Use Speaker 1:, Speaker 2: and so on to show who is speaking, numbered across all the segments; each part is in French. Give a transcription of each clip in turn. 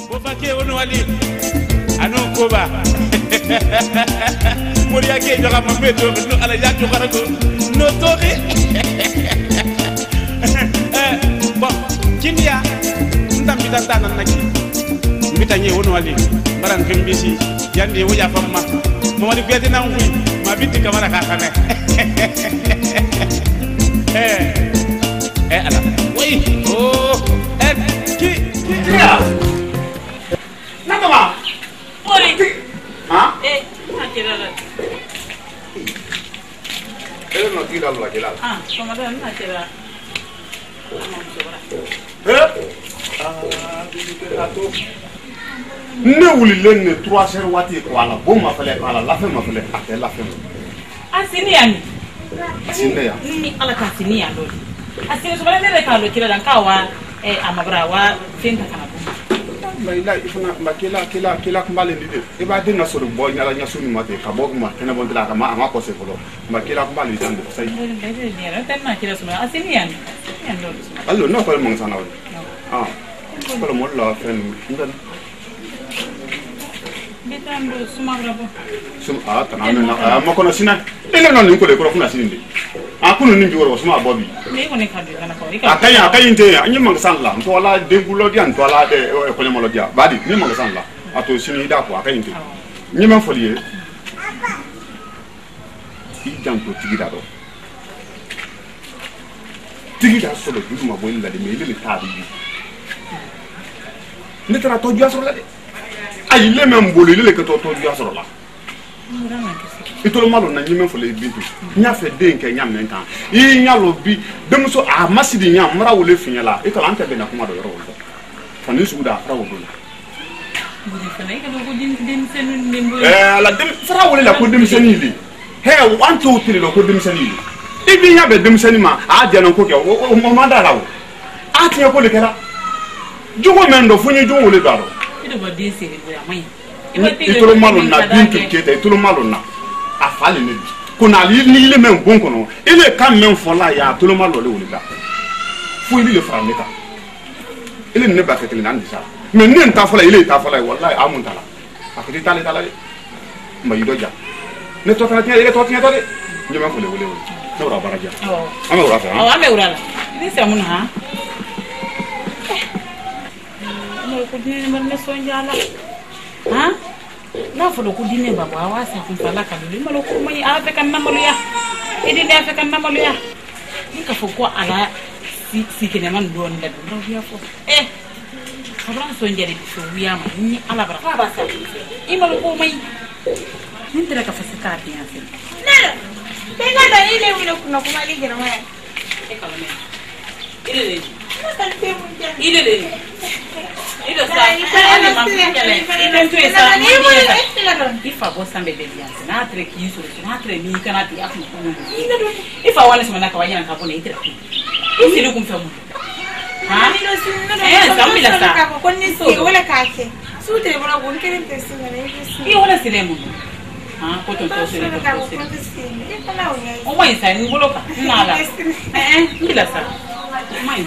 Speaker 1: Bofake ono wali anu koba Moria ke joga mameto no ala ya joga ko no toki bon kindia ndam bitata nan naki mitanye ono wali baran kembisi yande woja famma mo wali beti nan wi ma bitti kamara ka kane ala oui oh ki ya nakama
Speaker 2: ori
Speaker 1: ha
Speaker 2: nakira
Speaker 1: no tira la kila
Speaker 2: como da nakira
Speaker 1: ne wuli len ne 3 heures wati ko ala bo ma fale ala la fe ma fale ate la fe
Speaker 2: asini yani
Speaker 1: asini ya
Speaker 2: ni ala ka asini ya do asini so bale ne ka lo kila dan kawa amabra wa finta kana bo
Speaker 1: ila ifuna makila kila kumbale ndide e ba dinga so bo nyala nyasu ni mate ka bo ma tena bon dila ka ma ko se folo makila kumbale ndande sai
Speaker 2: ne tan na kila so asini yani do
Speaker 1: allo no ko mo sana ko mo la fen ndan
Speaker 2: betando sumagra bo
Speaker 1: tanana na ma kono sina ile non ni ko le ko funa sininde akunu ni biworo suma bobi
Speaker 2: me ko ne kadu kana ko
Speaker 1: akayinte anyi mangsan la to la dengulo di an to la de ko le molo dia badi ni mangsan la ato sini da ko akayinte ni man folie ti janto tigida do tigida so le du ma boyin la de me le tabi ni tara to ju asoro la de ay le même bolu le ke to ju asoro la itolo malo na nyime fo le bintu nya fe de nke nya men kan yi nya lo bi dem so a masidi nya mara wole finya la itolo ante be na kuma do yoro wo fani su da fra wo do la dem fra wole la ko dem senili he 1 2 3 lo ko dem senili ibi nya be dem senima a je non ko ke o ma da lawo a tiye ko le kala jugo men do funyi jugo wole do ado
Speaker 2: ito bo de se le amai
Speaker 1: itolo malo na bintu kete itolo malo na afale ne bi kuna ni ile men bon kono ile kan men fola ya tolo malo le wulida fu ile fra meka ile ne ba fetele nan disa mais ne ta fola ile ta fola wallahi amun tala afiti tale tala ma yido ja ne to tala ile to tinya to de je ma fole wule no ra baraja ame ura fa
Speaker 2: ame ura la ni se mun ha no ko dine mar ne sonjala ha na fo ko dine baba wa sa kun sala ka do malo ko mai afa kan namalu ya idin da afa kan namalu ya ni ka fo ko ala si kene man do ndad do ya fo abran so njeri so wiya ma ni ala bara ba sa imalo ko mai nin tira ka fa sa ka biya fi nara tenga da ile wilo kuna kuma ligera ma e kala me ile ile sa ani mamkele ilentu esa ifa bosa mbele bianse na atre kiso na atre mi kana ti akmu ko ifa wala semana ka wanyana ka pone itra isi lu kumfamu ha ni no sinna samila sa ka ko ni so wala ka ke su te bona gon keren te sinna ne i wala silemu ha ko to sele ko o mai sa ni boloka na la bila sa mai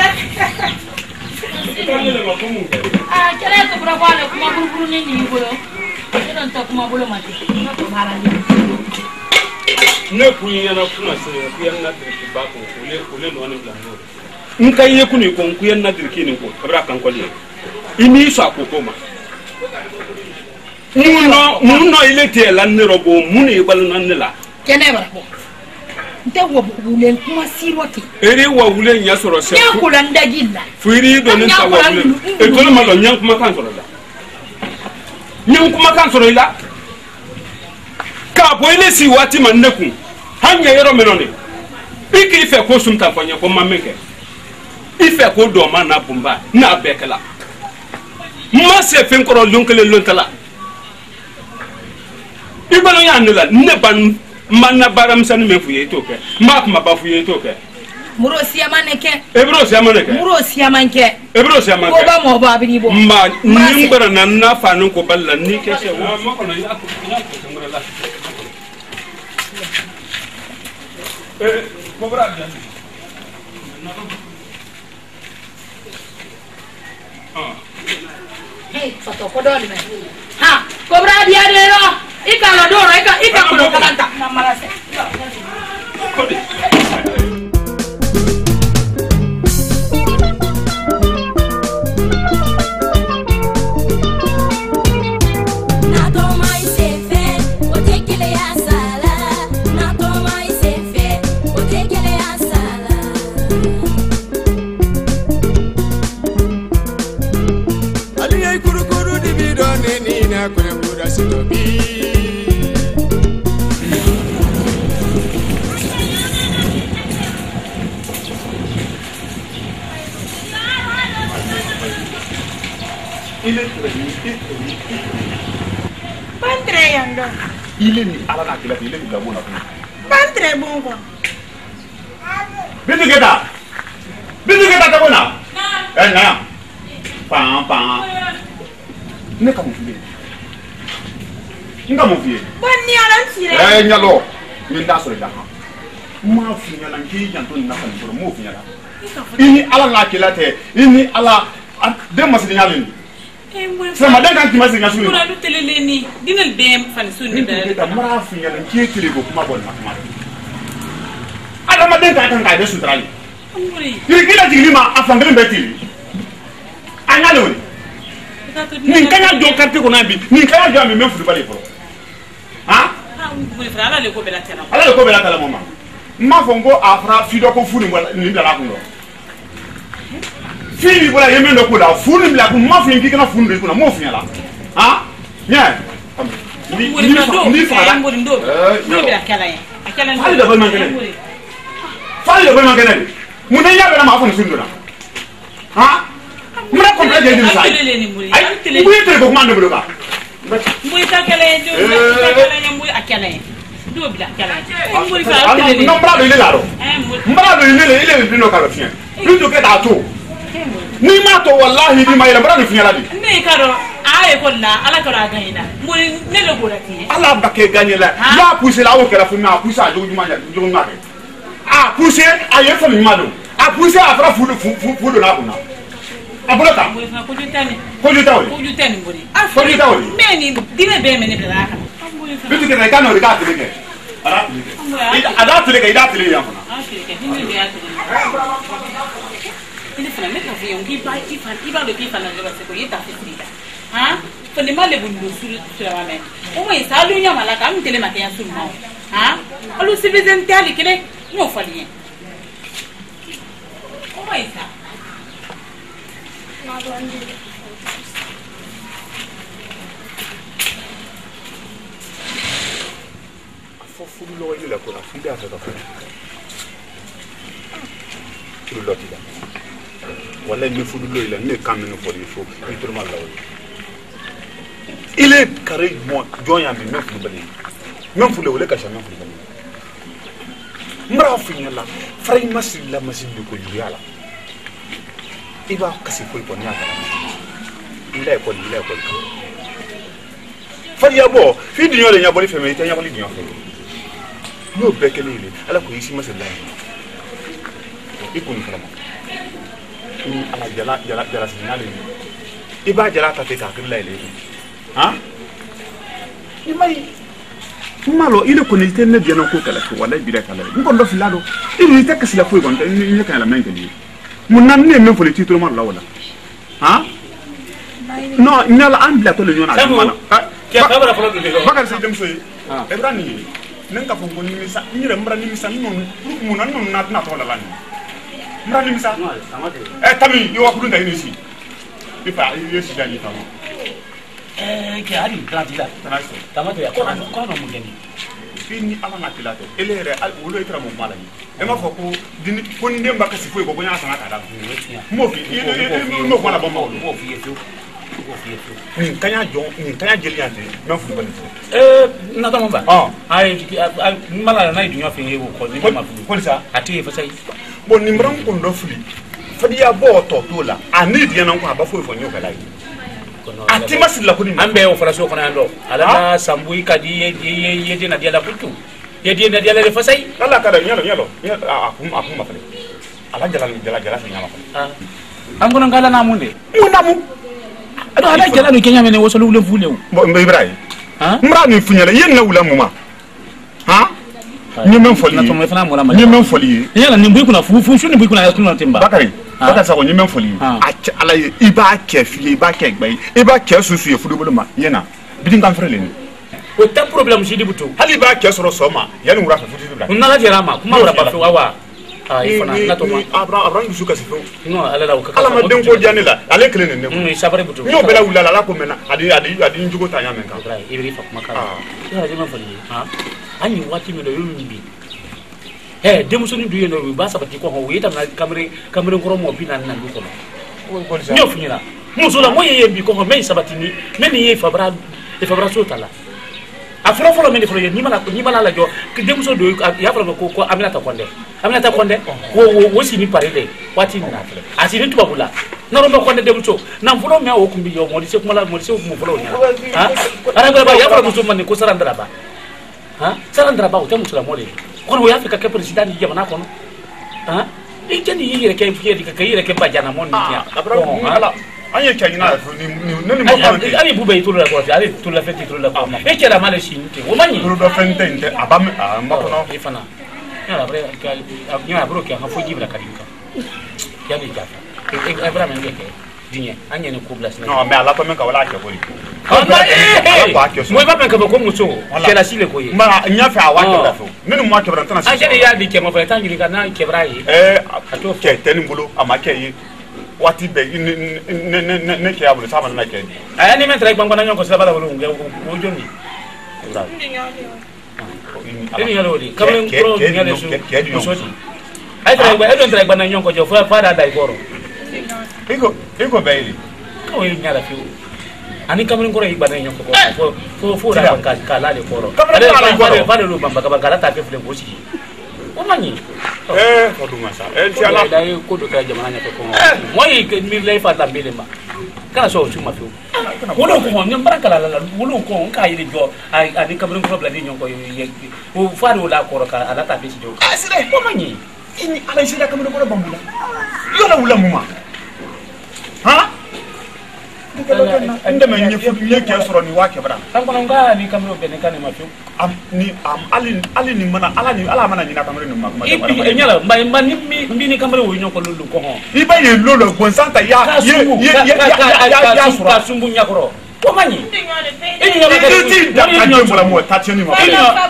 Speaker 2: kira ko bra wala kuma gurguru ne ni bolo idan ta kuma bolo mate na to mara ni
Speaker 3: ne kunya na kuna sire kuya na dirki ba ko kule no ne bla no nka ye kuni ko kuya na dirki ni ko kabra kan kwali imi so akoko ma munno ile te lan ne robo muni bal nan ne la
Speaker 2: kene bara ko nte wo bulen kuma siroti
Speaker 3: ere wa wulen nya soro se
Speaker 2: ya kula ndagilla
Speaker 3: firi do ne ta wa wulen e to ma do nyam kuma kan soro da nyam kuma kan soro ila ka bo ile si wati man neku hanya yero menone iki ife ko sum ta fanya ko mameke ife ko do ma na bumba na bekela ma se fen ko lonkele lontala ibalo ya nula ne ban manna baram sanu me fuye to ke ma kuma ba fuye to ke
Speaker 2: muro siamaneke
Speaker 3: ebro siamaneke
Speaker 2: muro siamanke
Speaker 3: ebro siamanke
Speaker 2: ko ba mo ba bi bo
Speaker 3: ma nimbara nan na fanu ko balla ni ke se wa ma ko no ya ko ngara la ko bra ja
Speaker 2: Hey, foto ko dole me. Ha, cobra dia de ro. Ika lo doro, ika ko kalanta. Mamara se.
Speaker 1: Il est ala na kila il est la bonne
Speaker 4: Pas très bon quoi.
Speaker 1: Bintu keta ta bona na pa ne ka mo fiye nga mo fiye
Speaker 4: Bon ni ala tire.
Speaker 1: nyalo ni da so da ma fi nyala ngi janto na fa ni mo fi nyala ini ala na kila te ini ala de masidi nyalen sama dan kan timasi nga sunu
Speaker 2: Kuna du telele ni dinal dem fan sunni da
Speaker 1: mara fi nyala ngi tele go kuma bon makama ada ma den kan ka de sutrali yiri kila tigilima afangale betili anyale woni ni kanya do karte ko nabi ni kanya do mi mefu bale fo ha
Speaker 2: mo fra ala le ko bela tena
Speaker 1: ala le ko bela tala mama ma fongo afra fido ko funi wala ni dala ko ndo fini wala yeme ndo ko da funi bila ko ma fi ngikana funi ko na mo fi ala ha nya ni fa
Speaker 2: mo ndo mo bela kala ya akala
Speaker 1: fali da balman kene fali da balman kene mu ne ya bela ma funi sundo na ha mu na complete de sa ay mu yete ko mando belo ba
Speaker 2: muy takale do takale muy akale do bila akale muy fa telele
Speaker 1: no brado ile laro brado ile bino ka fien bino ke da to ni ma to wallahi ni ma ila brado fien la di
Speaker 2: ne karo ay ko la ala karo agayina muy ne le go rati
Speaker 1: ala ba ke gagner la ya pousser la o ke la fien na pousser a jogu ma ke a pousser a ye fa mi ma do a pousser a fra fu na kuna abolota
Speaker 2: muy fa ko jutani mbori
Speaker 1: ko jutawli
Speaker 2: meni dine be meni bela ka
Speaker 1: bitu ke ka no ka tele ke ada tele ke ida tele ya kuna
Speaker 2: ke dine be ya tele ini fana me ka fi ngi ba iba lo ki fana le ba se ko yita fitida ha fane male bundu sura mame o mo isa lu nya mala ka mi tele ma ke ya sunu ha alu civilian tali kile no fali o mo isa
Speaker 1: fo fudu lo ile ko na fudu ata ka fudu lo tida wala ni fudu lo ile ne kam no fo ni fo ni to ma lawo ile kare mo jonya mi me fudu bani me fudu le ka sha me fudu bani mra fi nyala fray masil la masil ko yala iba kasi ko ko nyaka ile ko fali yabo fi dinyo le nyabo le feme te nyabo le dinyo fe no bekele ile ala ko yisi masala ikun kala ni ala jala signale iba jala ta te ka kila ile ha imai malo ile ko ni te ne bien ko kala ko wala bi da kala ko ndo filado ile te kasi la ko gon ni ka la mengeli mun nan ne men fo le titre mar la wala ha no nyala ambla to le nyona mana
Speaker 3: ya ka bara folo de
Speaker 1: bakar sa dem soyi ebrani nen ka fongo ni misa ni re mbra ni misa non mun nan non na to la lani mbra ni misa tami yo wa kudunda ni si ifa yesi dani fa
Speaker 3: ke ari plantida
Speaker 1: tanaso
Speaker 3: tamato ya ko no mugeni
Speaker 1: fini ala na pilato elere al ulo itra mo mala ni e ma foko dini ko ndemba ka sifo ko nya sana ka da mo fi no ko la bomba mo fi yeso kanya jeliante me fu bani
Speaker 3: na to mba ay mala na idunya fe yewo ko ni ma fu
Speaker 1: ko sa
Speaker 3: ati fa sai
Speaker 1: bon nimran ko ndo fuli fadi ya bo to la ani dia nan ko aba fo fo nyoka lai ati masilla ko ni
Speaker 3: ambe o fara so ko na ndo ala na sambui kadi ye na dia la putu ye dia na dia la fa sai
Speaker 1: ala kada nyalo akum ma fa ala jala nyama fa
Speaker 3: an ko ngala na munde
Speaker 1: munamu
Speaker 5: ala jala no kenya mene woso lu fule
Speaker 1: bo ibrahim mra ni funyala yen na wula muma ha ni men foli
Speaker 5: na to me fana mola ma
Speaker 1: ni men foli
Speaker 5: yala ni mbu kuna fu shu ni mbu kuna ya tuna timba
Speaker 1: bakari bakari sa ko ni men foli ala iba ke fi iba ke gbai iba ke susu ye fudu buluma yena bidin kan frele ni
Speaker 5: o ta problem shi dibuto
Speaker 1: hali ba ke soro soma yani wura fa fudu dibra
Speaker 5: unna la jerama kuma wura ba fi wawa ifana na to ma
Speaker 1: abran du suka sifo
Speaker 5: no ala la
Speaker 1: ala ma den ko jani la ale kele ne
Speaker 5: sabare buto
Speaker 1: yo bela wula la ko mena adi njugo ta nyamen ka
Speaker 5: ibri fa kuma kala ya je man fali anyi wati me do yumbi demuso ni duye no ba sabati ko ho yeta na kamere ngoro mo bi nan ko no nyo funyina musula mo ye bi ko ho me sabati ni meni ye fabra so tala afro folo meni folo ye ni mala la jo demuso do ya folo ko aminata konde wo si ni parele wati ni na asini tuba bula na ro konde demuso na folo me o kumbi yo mo di se mo folo nya ara ba ya folo muso man ko sarandra ba sarandra ba o te musula mo le kono ya fika ke president ni jamana kono ikeni yire ke fiye ka yire ke bajana mon ni ya
Speaker 1: ala anye kanyina ni mo fa
Speaker 5: ali bube itu la ko ali tu la fete tu la ko e kera male shinti o manyi
Speaker 1: do fente inte abam ma kono
Speaker 5: ifana ya bre ka ya bro ke ha fuji bra kadinka ya ni jafa e bra men ke dinye anye ni ko blas
Speaker 1: no me ala ko men ka wala ke boli
Speaker 5: mo ba men ka ko muso ke la sile ko yi
Speaker 1: ma nya fa wa ke bra fo nini mo ke bra tana
Speaker 5: a jeni ya di ke mo fa tangi ka na ke bra yi
Speaker 1: ato ke teni mbulu amake yi wati be ne ke abulu sama na ke
Speaker 5: aya ni men tra gbangba na nyonko sala bala wulu nge o joni bra ini yalo di kamren pro ngale su musoti ay tra gba edon tra gba na nyonko jo fa da dai goro
Speaker 1: iko bayili
Speaker 5: ko yi nyala fi ani kamren goro yi gba na nyonko ko fo da ka la le goro ale fa de lu bamba ka la ta fe fle bosi o mani
Speaker 1: o duma sa ti ala
Speaker 5: dai ko do ka jamana nya ko moyi mi lay fa ta mbele ma kana so chuma fi wolo ko nyam baraka la wolo ko ka yi jo ani kamren goro bla di nyonko yi o fa do la ko ka ala ta fe si jo
Speaker 1: asire
Speaker 5: o mani
Speaker 1: ini ala sira kamren goro bambula yo la wula muma ha inde men nyefu ke soro ni wa kebra
Speaker 5: tan kono nga ni kamro be ne kan ma fi ali ni mana ala mana ni na kamro ni ma e nyala mba ni kamro wo nyoko lulu ko ho
Speaker 1: iba ye lolo bonsanta ya
Speaker 5: sura sumbu nyakoro ko mani e nyala
Speaker 1: ti da ka je mola mo tatieni ma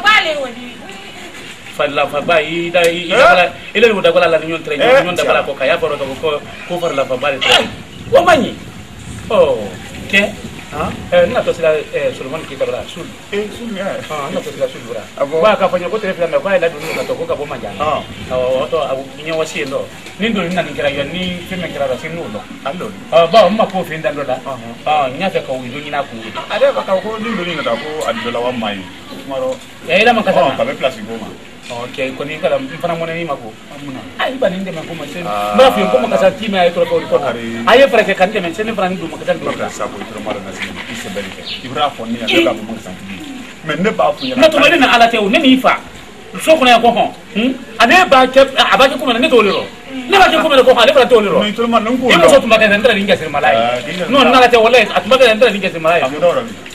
Speaker 5: falla fa ba yi da ile wo da bala la nyon tre nyon da bala ko kaya boro ko far la fa ba ko mani ke na to sila Solomon kita bra sul
Speaker 1: sul ya
Speaker 5: na to sila sul bra ba ka fanya ko telefona na ba ila dunu na to ko ka bo majana to abu nyo wasi ndo nindo nina nikira yo ni fime kira ra sinu no allo ba umma ko fi ndando da nya fe ko wido nyina ku
Speaker 1: ade ba ka ko nindo ni na ko adidola wa mai maro
Speaker 5: ila man ka
Speaker 1: ka be place goma
Speaker 5: okay ko ni kala mfana mwana ni mako ai ba ninde men ko ma sen ba fi ko ma ka sa time ay to ko ay fra ke kan de men sen fana ndu ma ka tan do
Speaker 1: sa ko to maro na sin ise belike ibra fo ni ya ba mo san ti men ne ba fu ya
Speaker 5: na to men na ala tew ne mi fa so ko na ko ho ane ba ke aba ke ko ne to lero ne ba ke ko ne ko ha le fra to lero
Speaker 1: no to man ngu
Speaker 5: no so to ma ka ndra ninga sir malai no na la te wala at ma ka ndra ninga sir malai